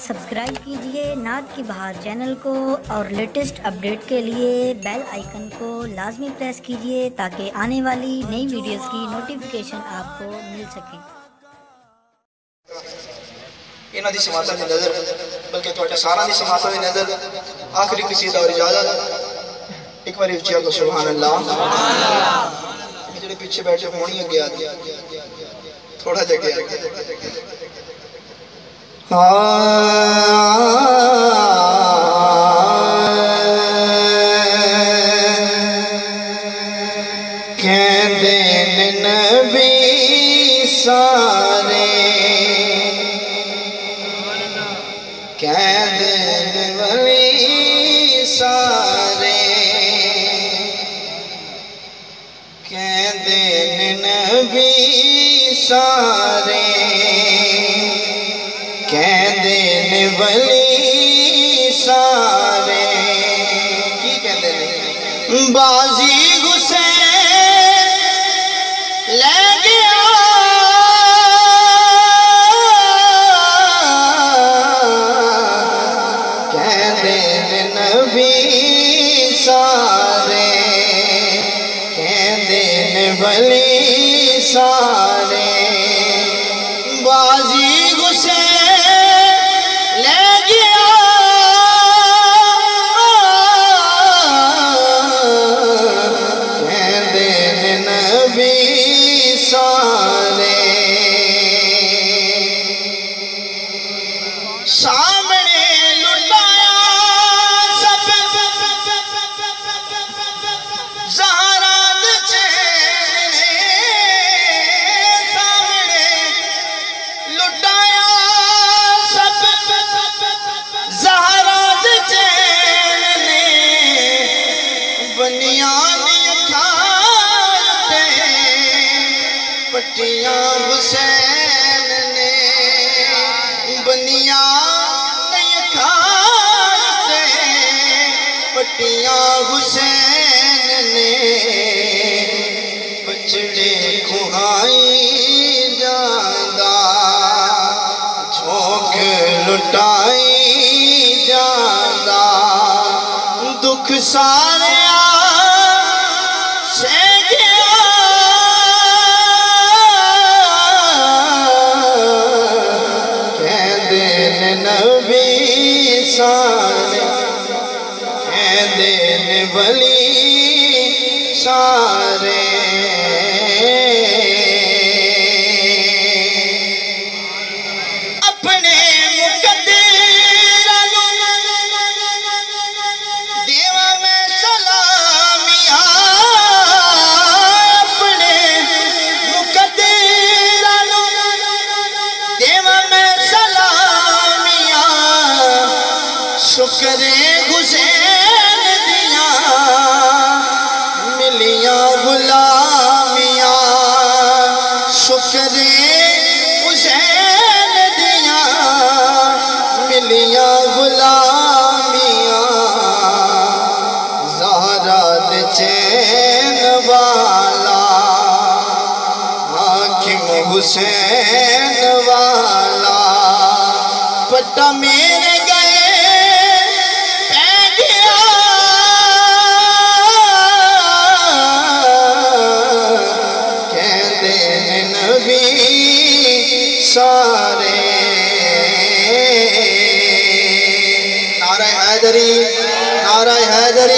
Subscribe कीजिए नात की बहार चैनल को और लेटेस्ट अपडेट के लिए बेल आइकन को लाजमी प्रेस कीजिए ताकि आने वाली नई वीडियोस की नोटिफिकेशन आपको मिल सके। इन्हां दी समाता दी नज़र बल्कि तुहाडा सारा दी समाता दी नज़र आखिरी कसीदा और इजाजत एक बार उच्ची आखो सुभान अल्लाह। जेडे पीछे बैठे होनी अगे आ थोड़ा जगह कहते नबी सारे कहते वली सारे कहते नबी सारे कहते वली सारे की कहते ने बाजी हुसैन ले गया कहते नबी सारे कहते वली सारे बाजी सामने लुटाया सब ज़हराद चैन ने सामने लुटाया सब ज़हराद चैन ने बनियानी खाते पट्टियां हुसैन ने बनिया पट्टियां हुसैन ने बचड़े खुहाई जांदा झोंक लुटाई जांदा दुख सारे कहते नबी सारे कहते वली सारे अपने मुकद्दर देवा में सलामिया अपने मुकद्दर देवा में सलामिया शुक्र हुसैन मिलिया गुलामिया शुक्र हुसैन दिया मिलिया गुलामिया ज़हरा दे चैन वाला हाकिम हुसैन वाला पट्टा मेरे सारे नारा हैदरी